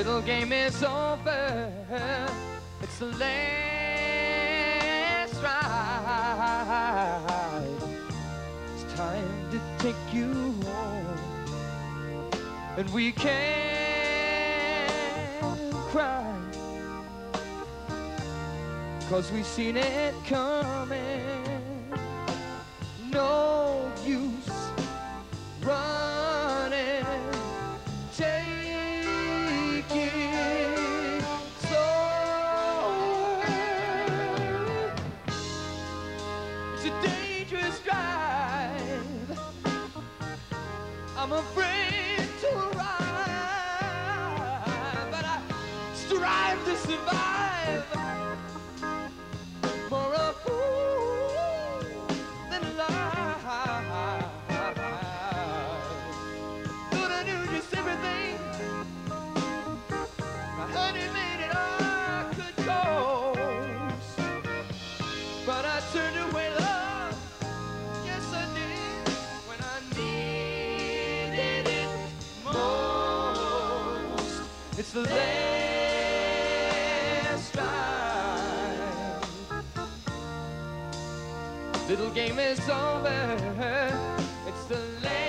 Little game is over. It's the last ride. It's time to take you home, and we can't cry, 'cause we seen it coming. No use running. Take it slow. It's a dangerous drive. I'm afraid to ride, but I strive to survive. More a fool than alive. Thought I knew just everything. My honey made it all good goes, but I turned away love. Yes, I did, when I needed it most. It's the last ride. Little game is over. It's the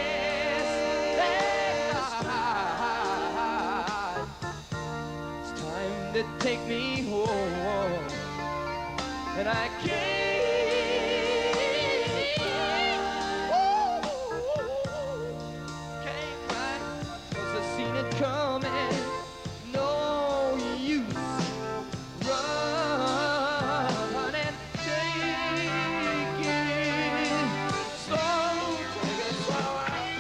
last ride. It's time to take me home, and I can't cry, 'cause I seen it coming. No use running. Take it slow, take it slow.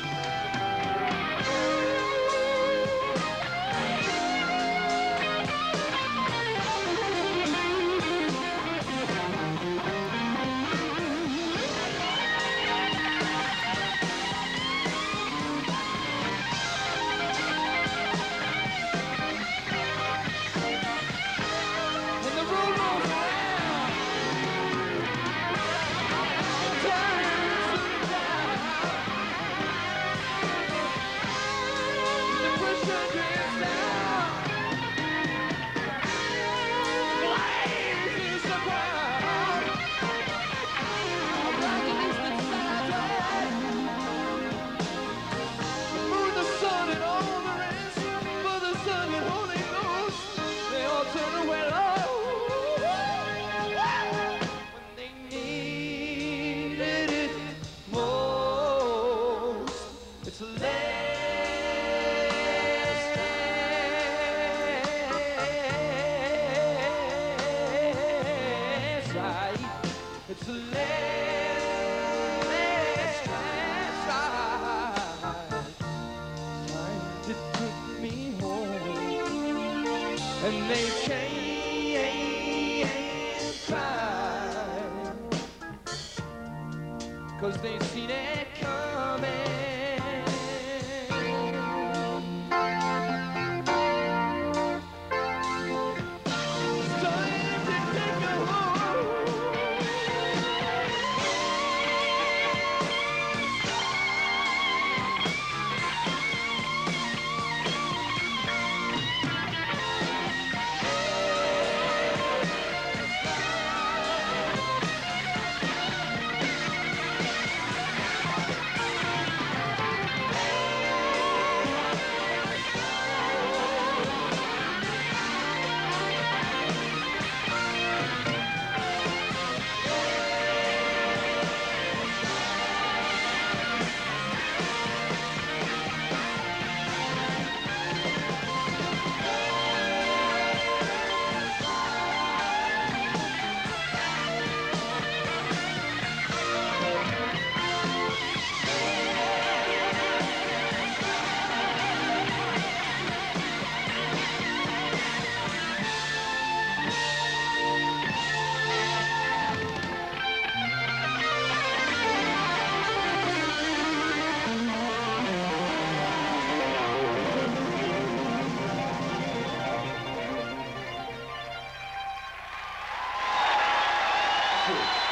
And the road rolls around. Turns around. The pressure drifts down. Blazes the ground. Tragedies that celebrate. The moon, the sun, and all the rest. Mother, Son, and Holy Ghost, they all turn away low when they needed it most. It's the last ride. It's the last ride. Time to take me home, and they can't cry, 'cause they've seen it coming. It's time to take you home. Cool.